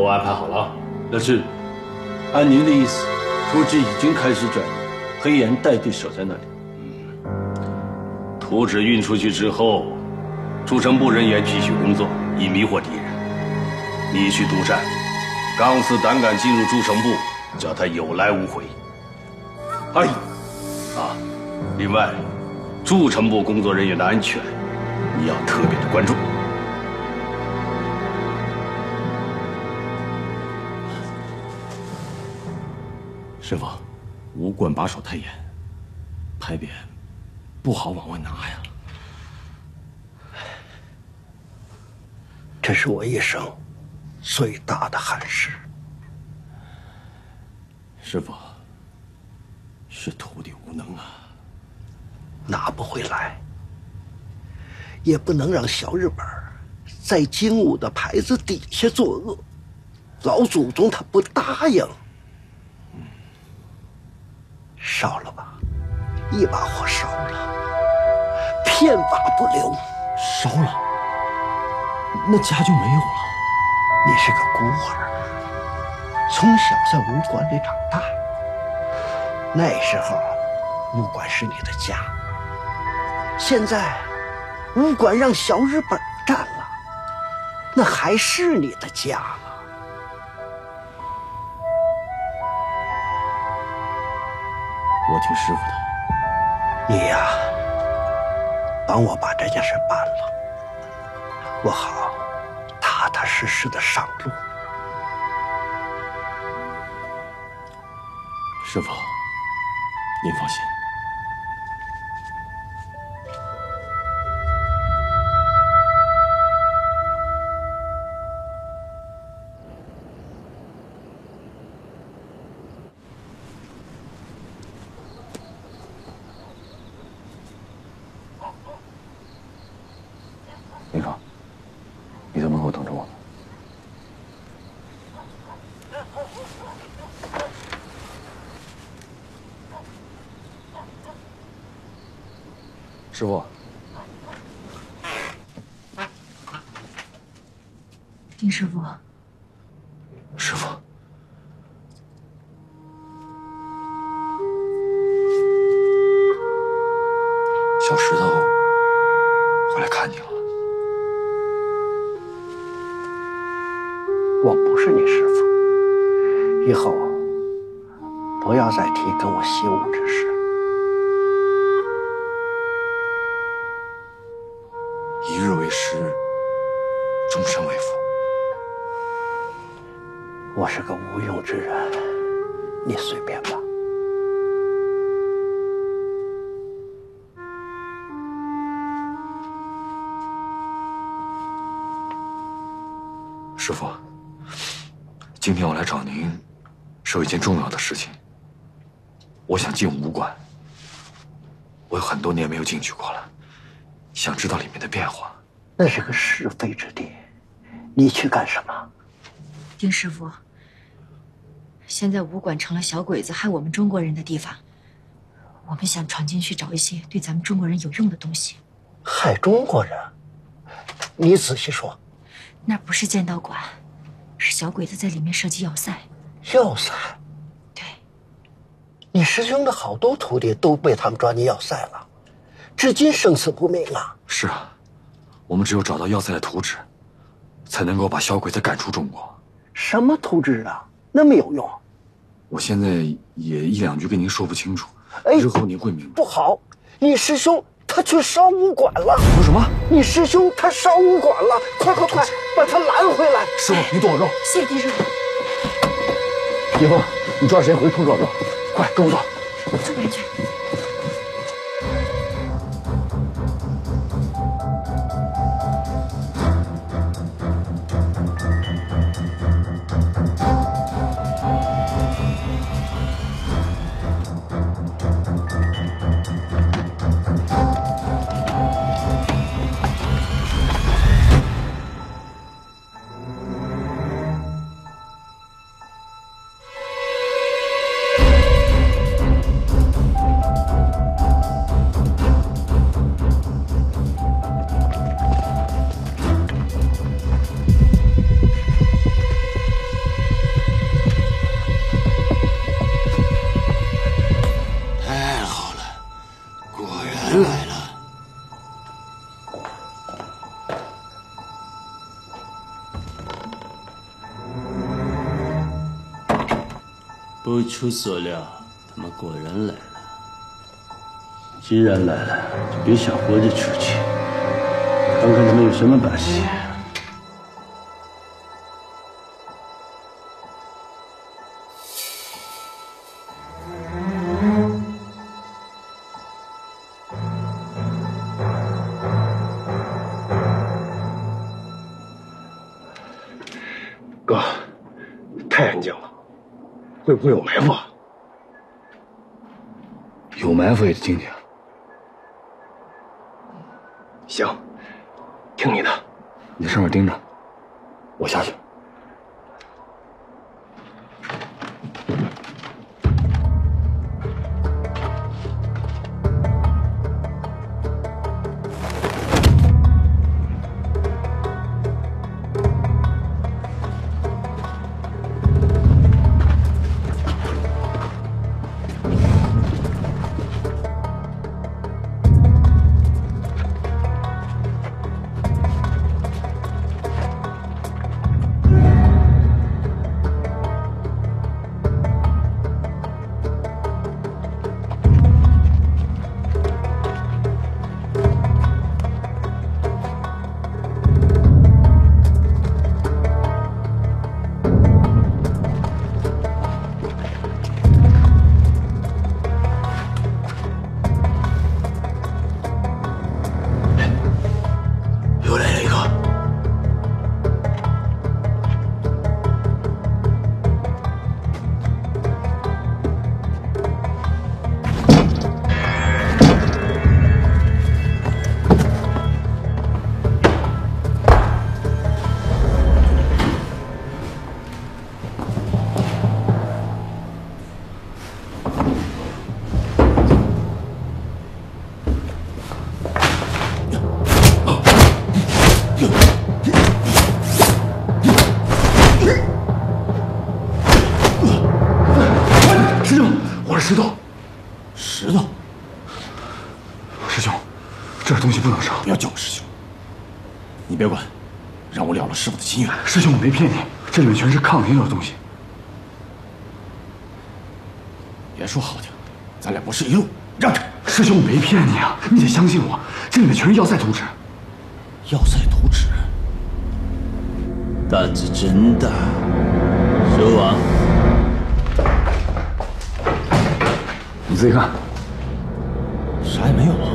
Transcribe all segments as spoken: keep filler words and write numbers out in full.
都安排好了。 那是，按您的意思，图纸已经开始转移，黑岩代地守在那里。 嗯，图纸运出去之后，驻城部人员继续工作，以迷惑敌人。你去督战，刚次胆敢进入驻城部，叫他有来无回。哎，啊，另外，驻城部工作人员的安全，你要特别的关注。 师傅，武馆把守太严，牌匾不好往外拿呀。 这是我一生最大的憾事。 师傅，是徒弟无能啊， 拿不回来，也不能让小日本在精武的牌子底下作恶。老祖宗他不答应。烧了吧，一把火烧了，片瓦不留。 烧了，那家就没有了。 你是个孤儿，从小在武馆里长大，那时候武馆是你的家。现在武馆让小日本占了，那还是你的家吗？ 我听师傅的。 你呀，帮我把这件事办了，我好踏踏实实的上路。 师傅，您放心。林爽，你在门口等着我呢。师傅， 丁师傅， 师傅，小石头回来看你了。 我不是你师傅，以后不要再提跟我习武之事。 一日为师，终身为父。 我是个无用之人，你随便吧。 师傅，今天我来找您，是有一件重要的事情。我想进武馆，我有很多年没有进去过了，想知道里面的变化。 那是个是非之地，你去干什么？ 丁师傅，现在武馆成了小鬼子害我们中国人的地方，我们想闯进去找一些对咱们中国人有用的东西。 害中国人？你仔细说。 那不是剑道馆，是小鬼子在里面设计要塞。 要塞？ 对。 你师兄的好多徒弟都被他们抓进要塞了，至今生死不明啊。 是啊，我们只有找到要塞的图纸，才能够把小鬼子赶出中国。 什么图纸啊？那么有用？ 我现在也一两句跟您说不清楚， 哎， 日后您会明白。 不好，你师兄他去烧武馆了。 说什么？ 你师兄他烧武馆了，快快快，把他拦回来！ 师傅，您剁我肉。 谢谢丁师傅。 以后你抓时间回去通知我，快跟我走。 这边去。 不出所料，他们果然来了。既然来了，就别想活着出去。看看他们有什么把戏。 哥，太安静了，会不会有埋伏啊？ 有埋伏也得进去。 行，听你的。 你上面盯着，我下去。石头， 石头， 师兄，这东西不能烧。 不要叫我师兄，你别管，让我了了师傅的心愿。 师兄，我没骗你，这里面全是抗灵药的东西。 别说好听，咱俩不是一路，让开！ 师兄，我没骗你啊，你得相信我，这里面全是要塞图纸。 要塞图纸，胆子真大，蛇王。 你自己看， 啥也没有啊。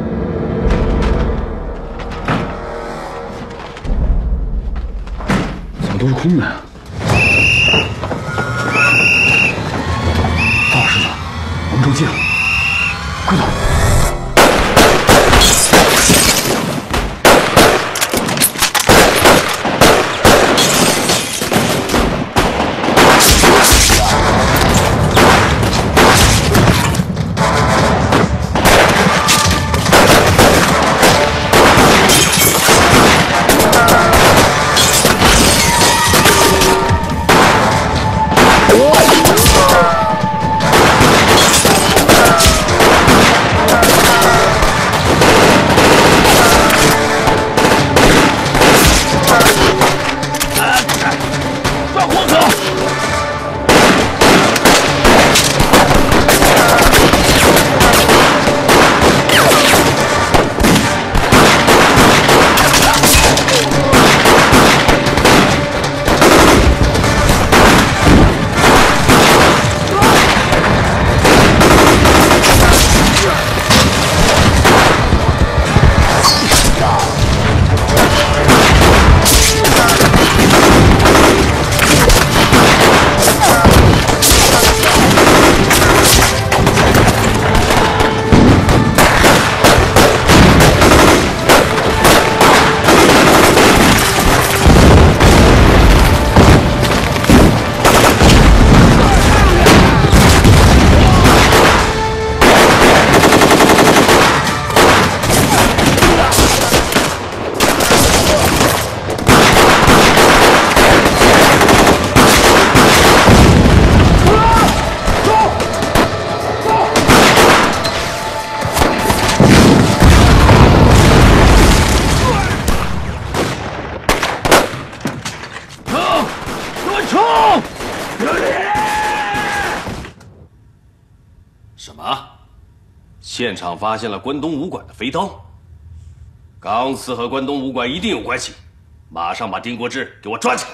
怎么都是空的呀？到了，师兄，我们中计了，快走！ 现场发现了关东武馆的飞刀，钢丝和关东武馆一定有关系，马上把丁国志给我抓起来。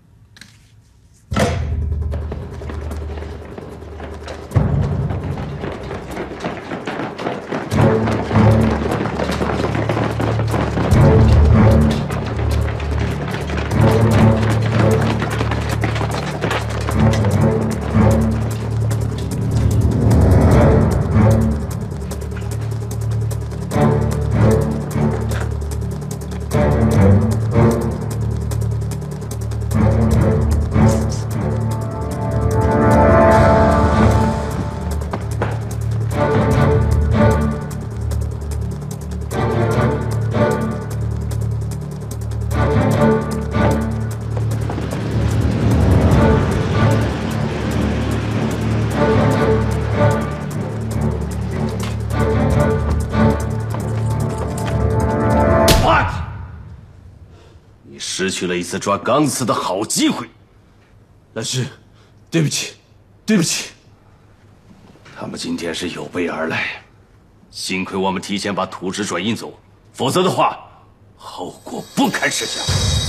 失去了一次抓钢丝的好机会， 老师，对不起，对不起。 他们今天是有备而来，幸亏我们提前把图纸转运走，否则的话，后果不堪设想。